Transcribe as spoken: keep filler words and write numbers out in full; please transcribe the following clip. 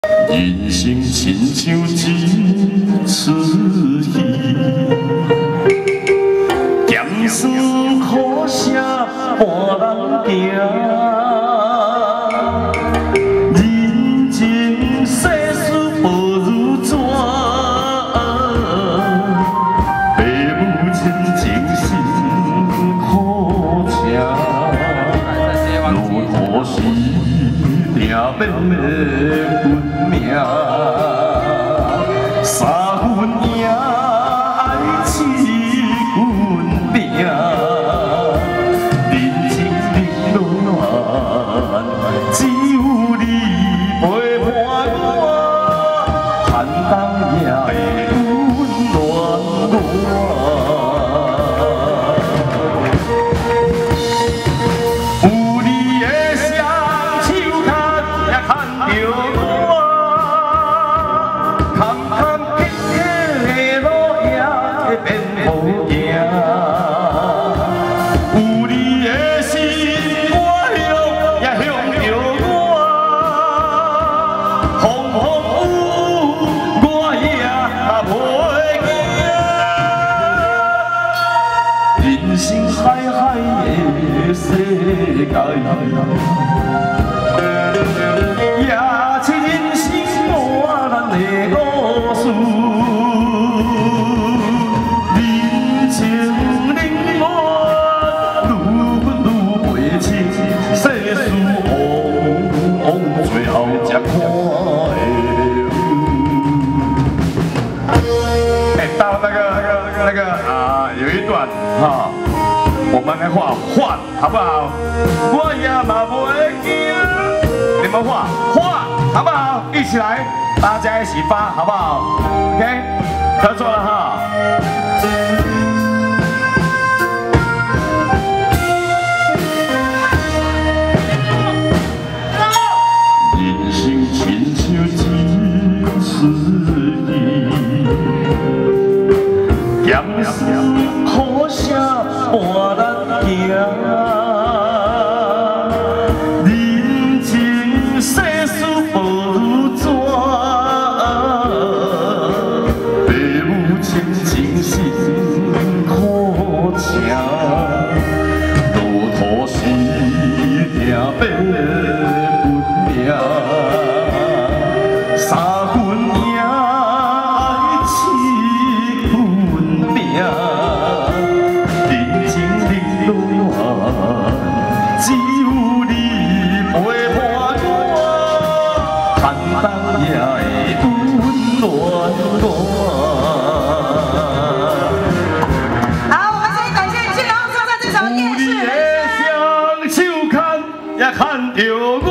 人生亲像一出戏，咸酸苦涩伴人行。人情世事无如纸，父母亲情辛苦吃，路途时定变分命。 三分赢，爱七分拼。人情冷暖，只有你陪伴我，寒冬也会温暖我。有你的双手牵，也牵着我。 有你的心，我向也向着我。风风雨雨，我也袂惊。人生海海的世界，也是人生满咱的故事。 最后才看会。哎，到那个那个那个啊，有一段哈，我们来画画，好不好？我也嘛袂惊，你们画画，好不好？一起来，大家一起发，好不好 ？OK， 合作了哈。 亲像一出戏，咸酸苦涩伴咱行。人情世事无如纸，父母亲情辛苦吃，路途时定变分命。 三分赢，爱七分拼。人情冷暖，只有你陪伴我，寒冬也会温暖我。 好，我们先感谢俊龙唱的这首《夜市人生》。 有你的双手牵，也牵着我。